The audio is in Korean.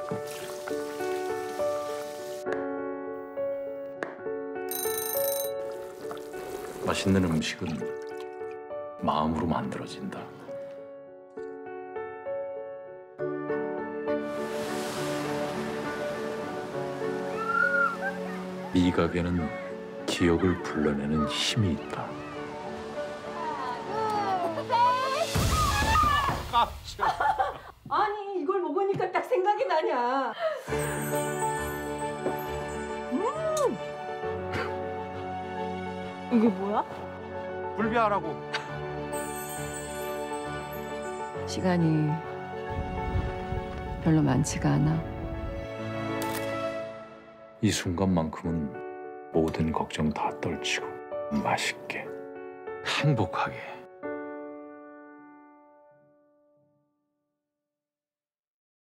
맛있는 음식은 마음으로 만들어진다. 이 가게는 기억을 불러내는 힘이 있다. 아니 이걸 먹으니까 딱 생각이 나냐. 이게 뭐야? 불비하라고. 시간이 별로 많지가 않아. 이 순간만큼은 모든 걱정 다 떨치고 맛있게 행복하게